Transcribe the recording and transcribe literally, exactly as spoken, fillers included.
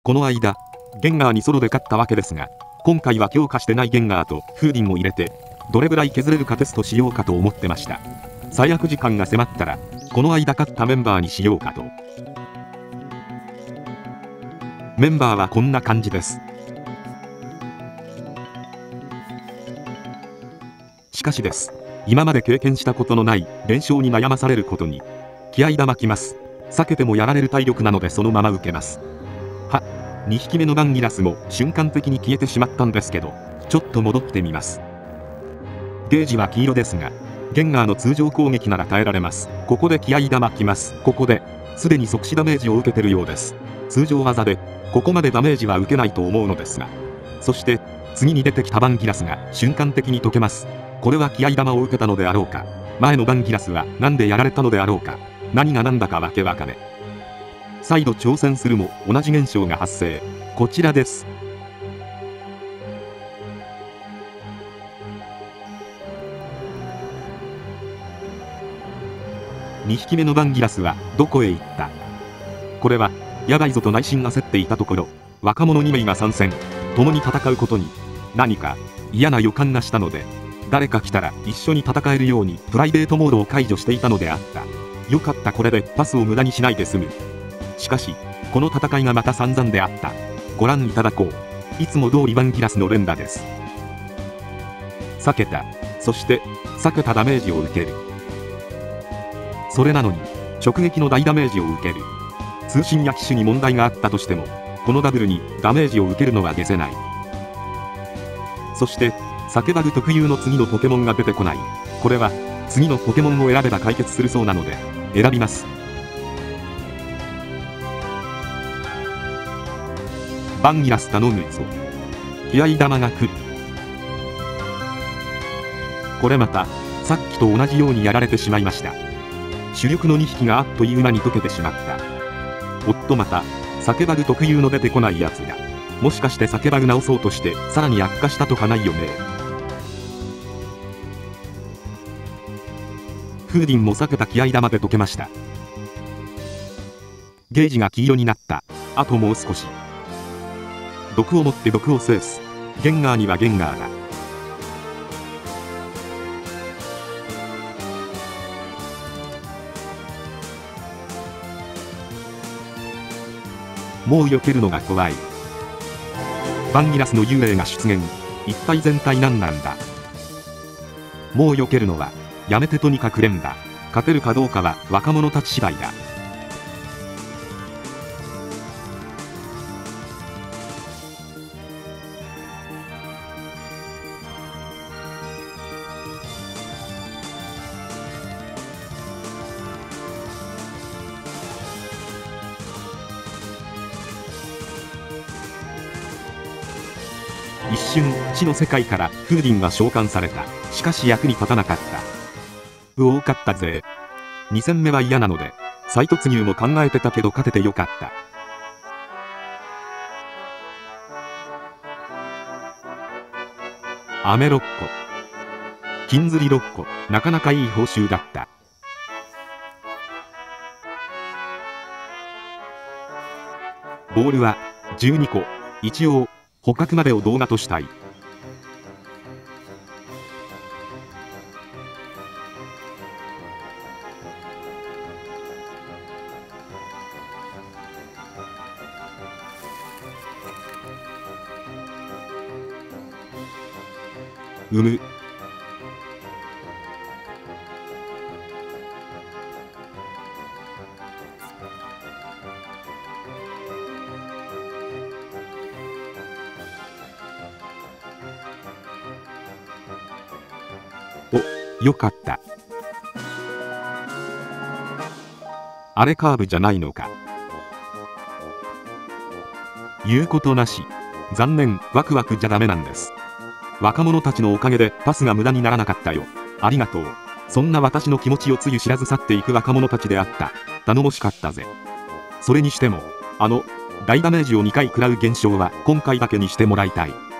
この間ゲンガーにソロで勝ったわけですが、今回は強化してないゲンガーとフーディンを入れてどれぐらい削れるかテストしようかと思ってました。最悪時間が迫ったらこの間勝ったメンバーにしようかと。メンバーはこんな感じです。しかしです、今まで経験したことのない連勝に悩まされることに気合玉きます。避けてもやられる体力なのでそのまま受けます。は、にひきめのバンギラスも瞬間的に消えてしまったんですけど、ちょっと戻ってみます。ゲージは黄色ですがゲンガーの通常攻撃なら耐えられます。ここで気合玉きます。ここですでに即死ダメージを受けてるようです。通常技でここまでダメージは受けないと思うのですが、そして次に出てきたバンギラスが瞬間的に溶けます。これは気合玉を受けたのであろうか、前のバンギラスは何でやられたのであろうか、何が何だかわけわかめ。再度挑戦するも同じ現象が発生。こちらです。にひきめのバンギラスはどこへ行った。これはやばいぞと内心焦っていたところ、若者に名が参戦、共に戦うことに何か嫌な予感がしたので、誰か来たら一緒に戦えるようにプライベートモードを解除していたのであった。よかった、これでパスを無駄にしないで済む。しかしこの戦いがまた散々であった。ご覧いただこう。いつも通りバンギラスの連打です。避けた、そして避けたダメージを受ける。それなのに直撃の大ダメージを受ける。通信や機種に問題があったとしてもこのダブルにダメージを受けるのは解せない。そしてサケバグ特有の次のポケモンが出てこない。これは次のポケモンを選べば解決するそうなので選びます。バンギラス頼むぞ。気合玉が来る。これまたさっきと同じようにやられてしまいました。主力のにひきがあっという間に溶けてしまった。おっと、またサケバグ特有の出てこないやつが。もしかしてサケバグ直そうとしてさらに悪化したとかないよね。フーディンも避けた気合玉で溶けました。ゲージが黄色になった。あともう少し。毒を持って毒を制す。ゲンガーにはゲンガーだ。もう避けるのが怖い。バンギラスの幽霊が出現。一体全体何なんだ。もう避けるのはやめて、とにかく連打。勝てるかどうかは若者たち次第だ。一瞬死の世界からフーディンが召喚された。しかし役に立たなかった。うお、勝ったぜ。に戦目は嫌なので再突入も考えてたけど勝ててよかった。飴ろっこ、金釣りろっこ、なかなかいい報酬だった。ボールはじゅうにこ。一応捕獲までを動画としたい。うむ。お、よかった。あれカーブじゃないのか。言うことなし。残念、ワクワクじゃダメなんです。若者たちのおかげでパスが無駄にならなかったよ。ありがとう。そんな私の気持ちをつゆ知らず去っていく若者たちであった。頼もしかったぜ。それにしてもあの大ダメージをにかい食らう現象は今回だけにしてもらいたい。